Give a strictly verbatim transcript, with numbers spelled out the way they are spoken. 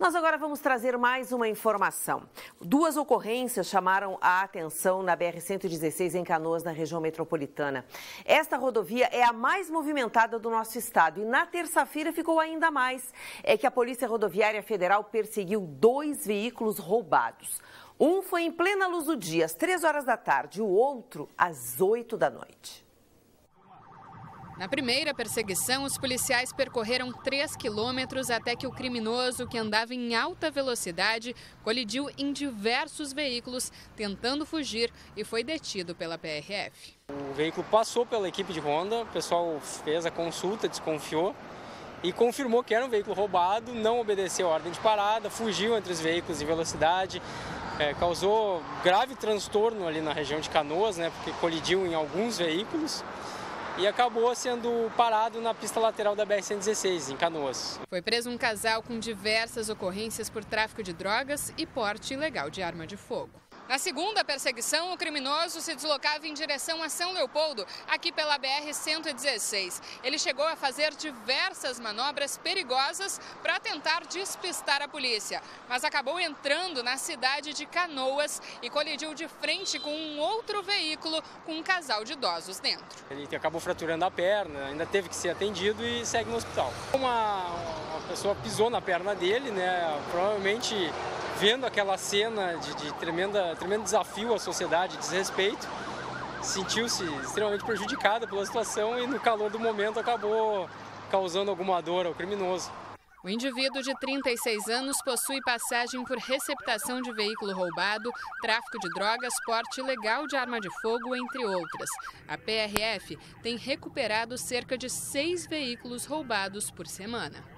Nós agora vamos trazer mais uma informação. Duas ocorrências chamaram a atenção na B R cento e dezesseis em Canoas, na região metropolitana. Esta rodovia é a mais movimentada do nosso estado e na terça-feira ficou ainda mais. É que a Polícia Rodoviária Federal perseguiu dois veículos roubados. Um foi em plena luz do dia, às três horas da tarde, e o outro às oito da noite. Na primeira perseguição, os policiais percorreram três quilômetros até que o criminoso, que andava em alta velocidade, colidiu em diversos veículos, tentando fugir e foi detido pela P R F. O veículo passou pela equipe de ronda, o pessoal fez a consulta, desconfiou e confirmou que era um veículo roubado, não obedeceu a ordem de parada, fugiu entre os veículos em velocidade, é, causou grave transtorno ali na região de Canoas, né, porque colidiu em alguns veículos. E acabou sendo parado na pista lateral da B R cento e dezesseis, em Canoas. Foi preso um casal com diversas ocorrências por tráfico de drogas e porte ilegal de arma de fogo. Na segunda perseguição, o criminoso se deslocava em direção a São Leopoldo, aqui pela B R cento e dezesseis. Ele chegou a fazer diversas manobras perigosas para tentar despistar a polícia, mas acabou entrando na cidade de Canoas e colidiu de frente com um outro veículo com um casal de idosos dentro. Ele acabou fraturando a perna, ainda teve que ser atendido e segue no hospital. Uma, uma pessoa pisou na perna dele, né? Provavelmente vendo aquela cena de, de tremenda, tremendo desafio à sociedade, desrespeito, sentiu-se extremamente prejudicada pela situação e no calor do momento acabou causando alguma dor ao criminoso. O indivíduo de trinta e seis anos possui passagem por receptação de veículo roubado, tráfico de drogas, porte ilegal de arma de fogo, entre outras. A P R F tem recuperado cerca de seis veículos roubados por semana.